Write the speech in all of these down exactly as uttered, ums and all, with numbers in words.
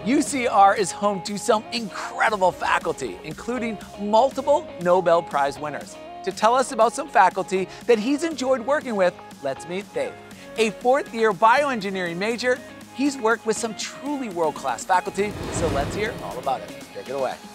U C R is home to some incredible faculty, including multiple Nobel Prize winners. To tell us about some faculty that he's enjoyed working with, let's meet Dave. A fourth-year bioengineering major, he's worked with some truly world-class faculty, so let's hear all about it. Take it away.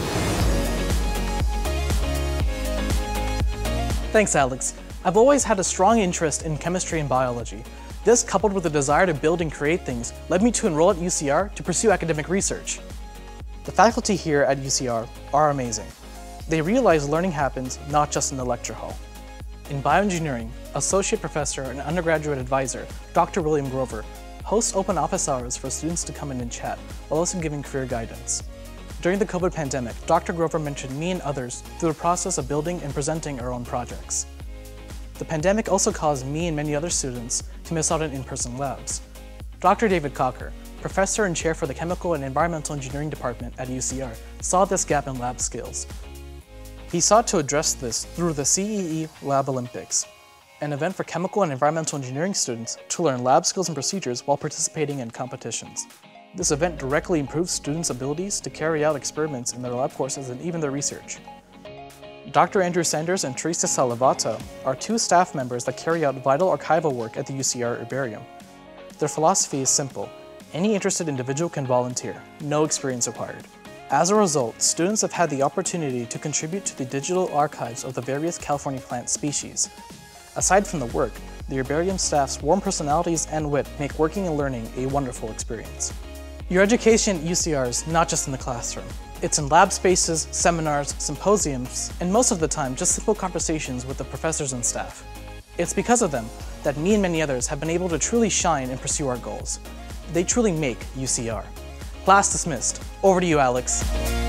Thanks, Alex. I've always had a strong interest in chemistry and biology. This, coupled with a desire to build and create things, led me to enroll at U C R to pursue academic research. The faculty here at U C R are amazing. They realize learning happens not just in the lecture hall. In bioengineering, Associate Professor and Undergraduate Advisor, Doctor William Grover, hosts open office hours for students to come in and chat, while also giving career guidance. During the COVID pandemic, Doctor Grover mentioned me and others through the process of building and presenting our own projects. The pandemic also caused me and many other students to miss out on in-person labs. Doctor David Cocker, Professor and Chair for the Chemical and Environmental Engineering Department at U C R, saw this gap in lab skills. He sought to address this through the C E E Lab Olympics, an event for chemical and environmental engineering students to learn lab skills and procedures while participating in competitions. This event directly improves students' abilities to carry out experiments in their lab courses and even their research. Doctor Andrew Sanders and Teresa Salavato are two staff members that carry out vital archival work at the U C R Herbarium. Their philosophy is simple: any interested individual can volunteer, no experience required. As a result, students have had the opportunity to contribute to the digital archives of the various California plant species. Aside from the work, the Herbarium staff's warm personalities and wit make working and learning a wonderful experience. Your education at U C R is not just in the classroom. It's in lab spaces, seminars, symposiums, and most of the time just simple conversations with the professors and staff. It's because of them that me and many others have been able to truly shine and pursue our goals. They truly make U C R. Class dismissed. Over to you, Alex.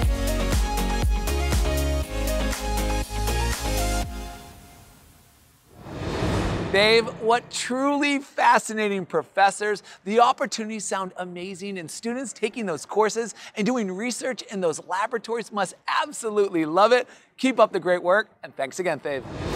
Dave, what truly fascinating professors. The opportunities sound amazing, and students taking those courses and doing research in those laboratories must absolutely love it. Keep up the great work, and thanks again, Dave.